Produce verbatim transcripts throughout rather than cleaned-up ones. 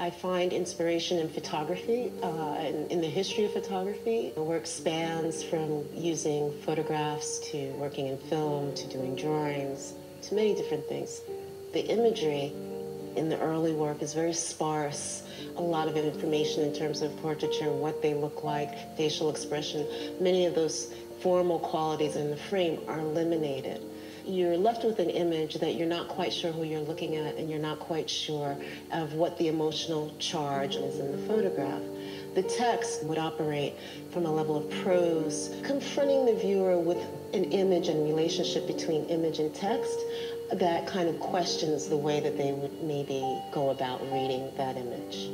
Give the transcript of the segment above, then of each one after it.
I find inspiration in photography, uh, in, in the history of photography. The work spans from using photographs to working in film to doing drawings to many different things. The imagery in the early work is very sparse. A lot of information in terms of portraiture, what they look like, facial expression. Many of those formal qualities in the frame are eliminated. You're left with an image that you're not quite sure who you're looking at, and you're not quite sure of what the emotional charge is in the photograph. The text would operate from a level of prose, confronting the viewer with an image and relationship between image and text that kind of questions the way that they would maybe go about reading that image.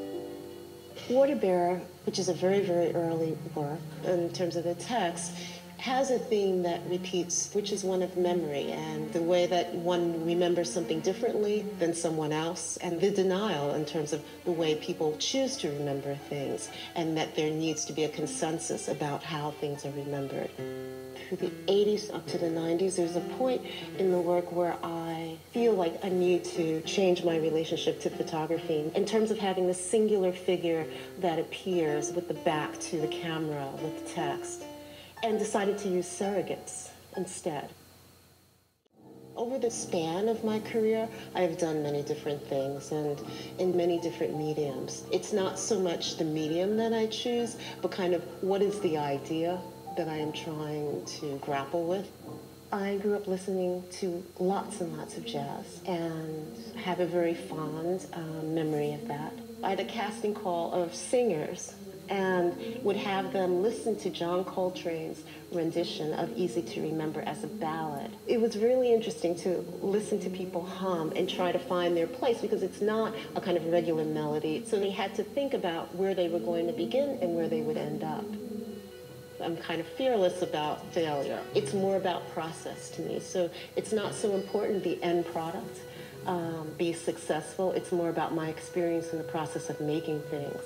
Water Bearer, which is a very, very early work in terms of the text, has a theme that repeats, which is one of memory and the way that one remembers something differently than someone else, and the denial in terms of the way people choose to remember things, and that there needs to be a consensus about how things are remembered. Through the eighties up to the nineties, there's a point in the work where I feel like I need to change my relationship to photography in terms of having this singular figure that appears with the back to the camera with the text, and decided to use surrogates instead. Over the span of my career, I've done many different things and in many different mediums. It's not so much the medium that I choose, but kind of what is the idea that I am trying to grapple with. I grew up listening to lots and lots of jazz and have a very fond um, memory of that. I had a casting call of singers and would have them listen to John Coltrane's rendition of Easy to Remember as a ballad. It was really interesting to listen to people hum and try to find their place, because it's not a kind of regular melody. So they had to think about where they were going to begin and where they would end up. I'm kind of fearless about failure. It's more about process to me. So it's not so important the end product, um, be successful. It's more about my experience in the process of making things.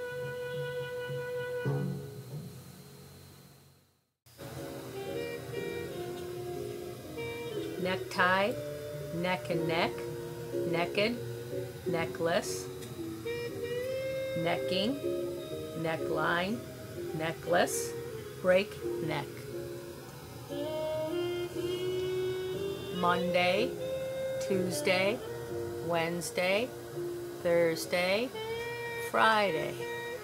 Necktie, neck and neck, naked, necklace, necking, neckline, necklace, break neck. Monday, Tuesday, Wednesday, Thursday, Friday.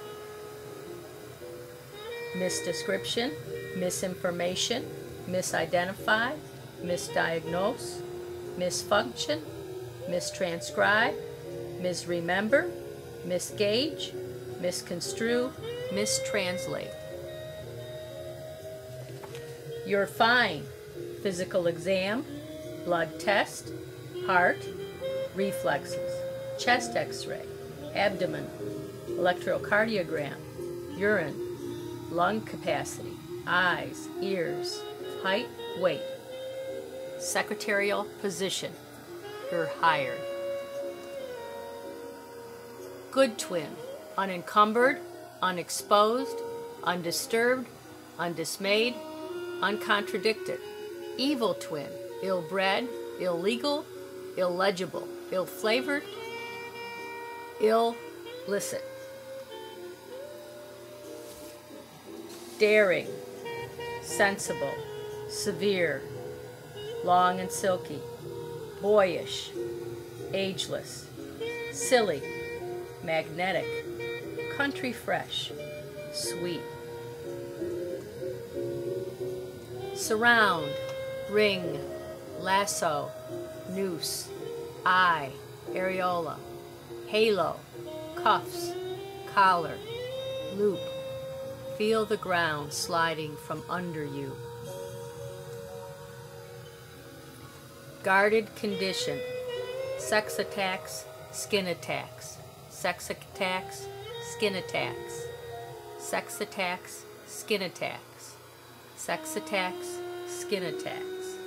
Misdescription, misinformation, misidentify, misdiagnose, misfunction, mistranscribe, misremember, misgauge, misconstrue, mistranslate. You're fine. Physical exam, blood test, heart, reflexes, chest x-ray, abdomen, electrocardiogram, urine, lung capacity, eyes, ears, height, weight. Secretarial position. You're hired. Good twin. Unencumbered, unexposed, undisturbed, undismayed, uncontradicted. Evil twin. Ill-bred, illegal, illegible, ill-flavored, illicit. Daring, sensible, severe, long and silky, boyish, ageless, silly, magnetic, country fresh, sweet. Surround, ring, lasso, noose, eye, areola, halo, cuffs, collar, loop. Feel the ground sliding from under you. Guarded condition. Sex attacks, skin attacks. Sex attacks, skin attacks. Sex attacks, skin attacks. Sex attacks, skin attacks.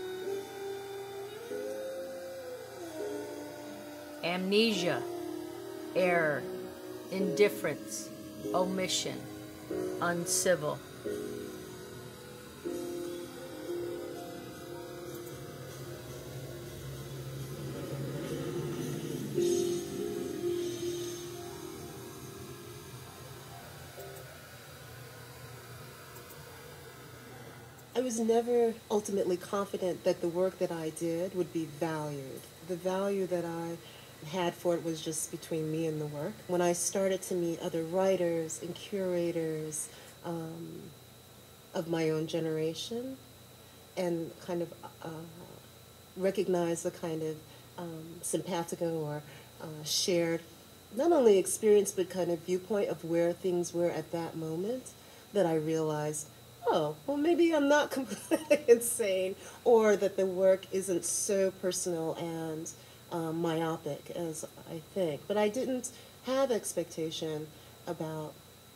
Amnesia, error, indifference, omission, uncivil. I was never ultimately confident that the work that I did would be valued. The value that I had for it was just between me and the work. When I started to meet other writers and curators um, of my own generation and kind of uh, recognize the kind of um, simpatico or uh, shared, not only experience, but kind of viewpoint of where things were at that moment, that I realized, oh, well, maybe I'm not completely insane, or that the work isn't so personal and um, myopic as I think. But I didn't have expectation about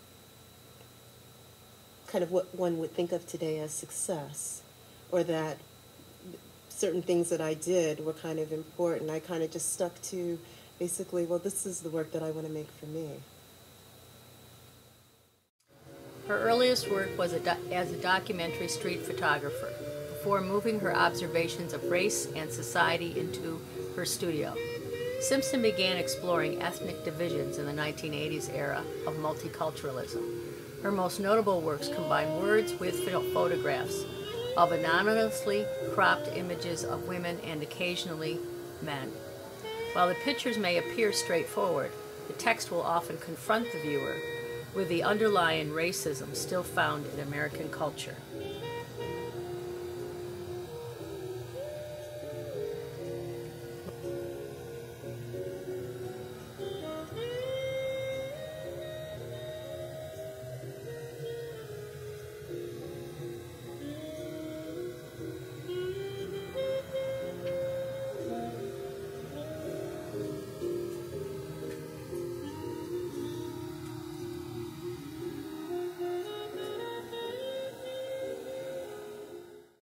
kind of what one would think of today as success, or that certain things that I did were kind of important. I kind of just stuck to basically, well, this is the work that I want to make for me. Her earliest work was a do- as a documentary street photographer, before moving her observations of race and society into her studio. Simpson began exploring ethnic divisions in the nineteen eighties era of multiculturalism. Her most notable works combine words with photographs of anonymously cropped images of women and occasionally men. While the pictures may appear straightforward, the text will often confront the viewer with the underlying racism still found in American culture.